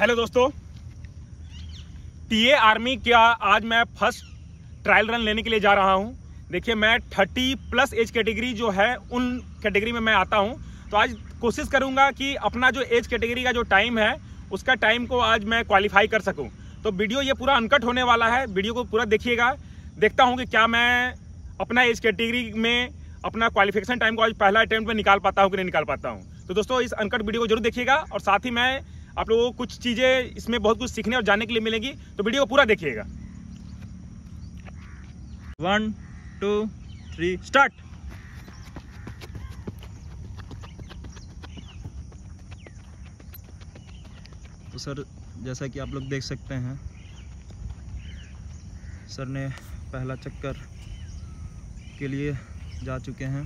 Hello दोस्तों, TA army का आज मैं फर्स्ट ट्रायल रन लेने के लिए जा रहा हूं। देखिए, मैं 30+ एज कैटेगरी जो है उन कैटेगरी में मैं आता हूं। तो आज कोशिश करूंगा कि अपना जो एज कैटेगरी का जो टाइम है उसका टाइम को आज मैं क्वालिफाई कर सकूं। तो वीडियो ये पूरा अनकट होने वाला है, वीडियो को पूरा देखिएगा। देखता हूं कि क्या मैं अपना एज कैटेगरी में अपना क्वालिफिकेशन टाइम को आज पहला अटेम्प्ट में निकाल पाता हूं कि नहीं निकाल पाता हूं। तो दोस्तों, इस अनकट वीडियो को जरूर देखिएगा और साथ ही मैं आप लोगों को कुछ चीज़ें इसमें बहुत कुछ सीखने और जानने के लिए मिलेगी। तो वीडियो को पूरा देखिएगा। 1 2 3 स्टार्ट। तो सर, जैसा कि आप लोग देख सकते हैं, सर ने पहला चक्कर के लिए जा चुके हैं।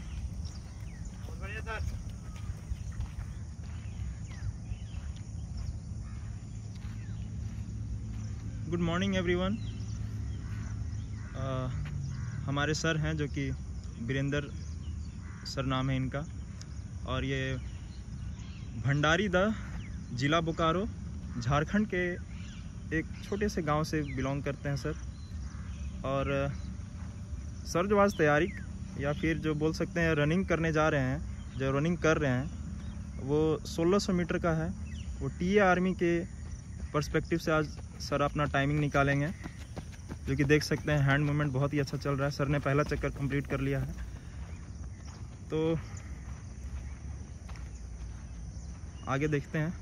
Good morning everyone. हमारे सर हैं जो कि वीरेंद्र सर नाम है इनका, और ये भंडारी द जिला बोकारो झारखंड के एक छोटे से गांव से बिलोंग करते हैं सर। और सर जो आज तैयारी या फिर जो बोल सकते हैं रनिंग करने जा रहे हैं, जो रनिंग कर रहे हैं वो 1600 मीटर का है। वो टीए आर्मी के पर्सपेक्टिव से आज सर अपना टाइमिंग निकालेंगे, जो कि देख सकते हैं हैंड मूवमेंट बहुत ही अच्छा चल रहा है। सर ने पहला चक्कर कंप्लीट कर लिया है। तो आगे देखते हैं।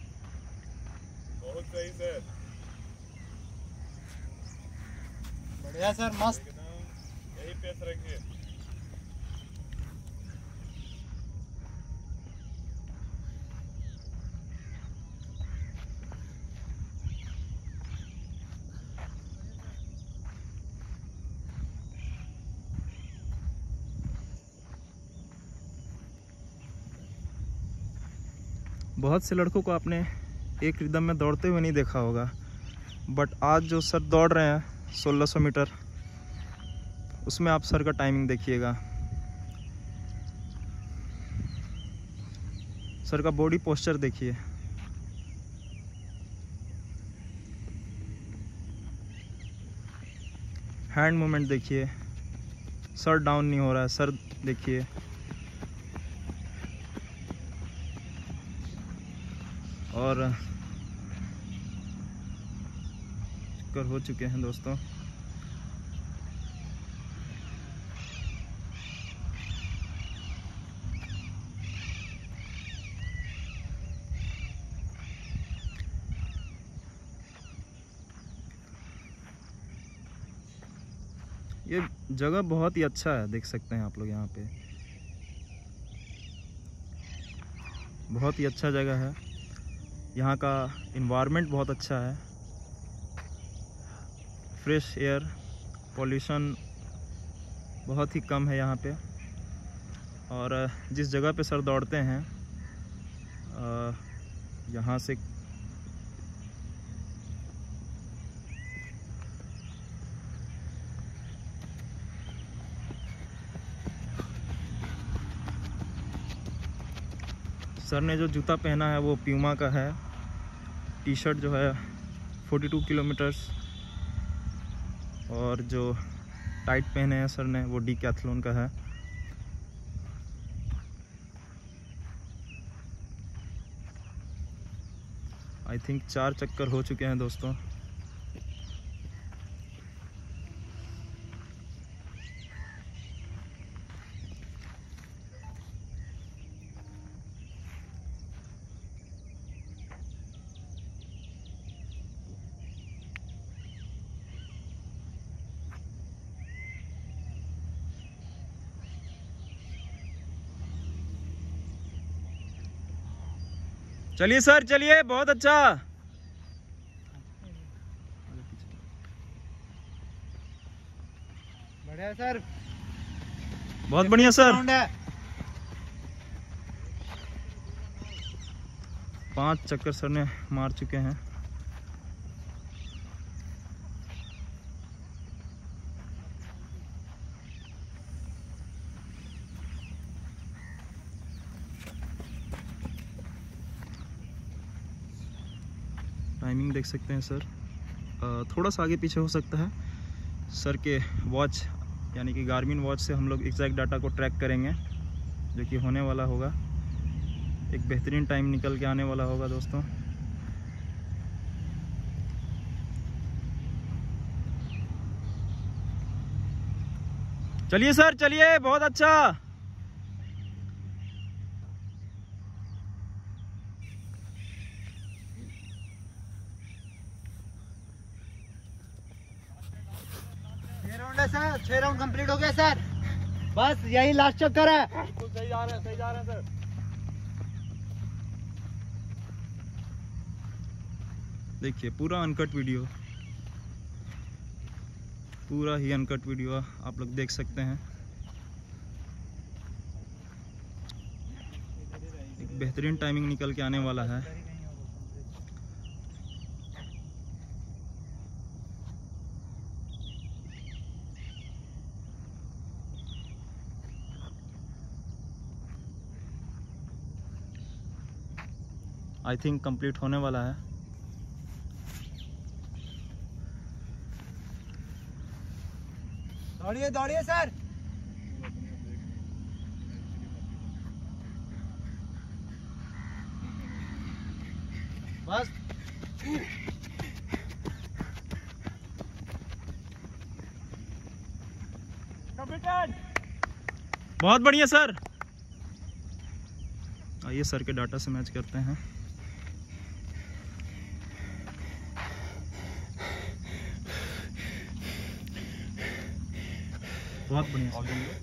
बहुत सही सर, बढ़िया सर, मस्त। यही पेस रखिए। बहुत से लड़कों को आपने एक रिदम में दौड़ते हुए नहीं देखा होगा, बट आज जो सर दौड़ रहे हैं 1600 मीटर, उसमें आप सर का टाइमिंग देखिएगा। सर का बॉडी पोस्चर देखिए, हैंड मूवमेंट देखिए, सर डाउन नहीं हो रहा है। सर देखिए, और चक्कर हो चुके हैं दोस्तों। ये जगह बहुत ही अच्छा है, देख सकते हैं आप लोग। यहाँ पे बहुत ही अच्छा जगह है। यहाँ का इन्वायरमेंट बहुत अच्छा है, फ्रेश एयर, पॉल्यूशन बहुत ही कम है यहाँ पे। और जिस जगह पे सर दौड़ते हैं, यहाँ से सर ने जो जूता पहना है वो प्यूमा का है। टी शर्ट जो है 42 किलोमीटर्स, और जो टाइट पहने हैं सर ने वो डीकैथलॉन का है। आई थिंक 4 चक्कर हो चुके हैं दोस्तों। चलिए सर, चलिए, बहुत अच्छा। बढ़िया सर, बहुत बढ़िया सर। 5 चक्कर सर ने मार चुके हैं। टाइमिंग देख सकते हैं सर। थोड़ा सा आगे पीछे हो सकता है। सर के वॉच यानी कि गार्मिन वॉच से हम लोग एग्जैक्ट डाटा को ट्रैक करेंगे, जो कि होने वाला होगा। एक बेहतरीन टाइम निकल के आने वाला होगा दोस्तों। चलिए सर, चलिए, बहुत अच्छा। सर 6 राउंड कंप्लीट हो गया सर, बस यही लास्ट चक्कर है। बिल्कुल सही जा रहे हैं, सही जा रहे हैं सर। देखिए पूरा अनकट वीडियो, पूरा ही अनकट वीडियो आप लोग देख सकते हैं। एक बेहतरीन टाइमिंग निकल के आने वाला है। आई थिंक कंप्लीट होने वाला है। दौड़िए दौड़िए सर। बस कंप्लीटेड। बहुत बढ़िया सर। आइए सर के डाटा से मैच करते हैं। बहुत बढ़िया सर।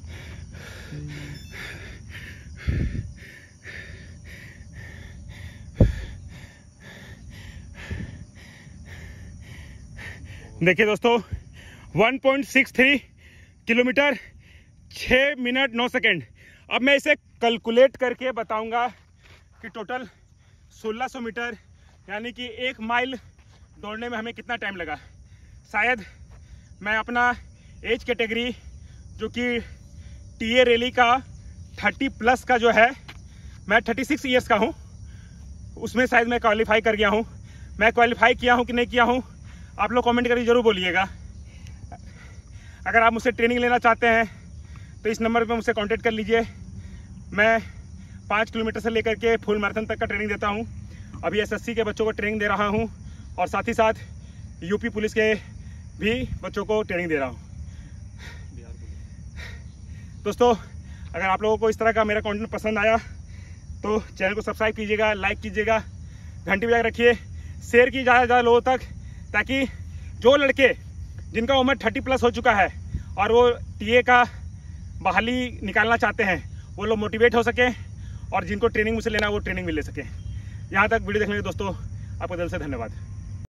देखिए दोस्तों, 1.63 किलोमीटर 6 मिनट 9 सेकेंड। अब मैं इसे कैलकुलेट करके बताऊंगा कि टोटल 1600 मीटर यानी कि 1 माइल दौड़ने में हमें कितना टाइम लगा। शायद मैं अपना एज कैटेगरी जो कि टीए रैली का 30 प्लस का जो है, मैं 36 ईयर्स का हूँ, उसमें शायद मैं क्वालिफाई कर गया हूँ। मैं क्वालिफाई किया हूँ कि नहीं किया हूँ आप लोग कमेंट करके ज़रूर बोलिएगा। अगर आप मुझसे ट्रेनिंग लेना चाहते हैं तो इस नंबर पे मुझसे कांटेक्ट कर लीजिए। मैं 5 किलोमीटर से लेकर के फुल मैराथन तक का ट्रेनिंग देता हूँ। अभी एसएससी के बच्चों को ट्रेनिंग दे रहा हूँ और साथ ही साथ यूपी पुलिस के भी बच्चों को ट्रेनिंग दे रहा हूँ। दोस्तों, अगर आप लोगों को इस तरह का मेरा कंटेंट पसंद आया तो चैनल को सब्सक्राइब कीजिएगा, लाइक कीजिएगा, घंटी बजा के रखिए, शेयर कीजिए ज़्यादा से ज़्यादा लोगों तक, ताकि जो लड़के जिनका उम्र 30 प्लस हो चुका है और वो टीए का बहाली निकालना चाहते हैं वो लोग मोटिवेट हो सकें और जिनको ट्रेनिंग मुझसे लेना है वो ट्रेनिंग भी ले सकें। यहाँ तक वीडियो देखने के लिए दोस्तों आपका दिल से धन्यवाद।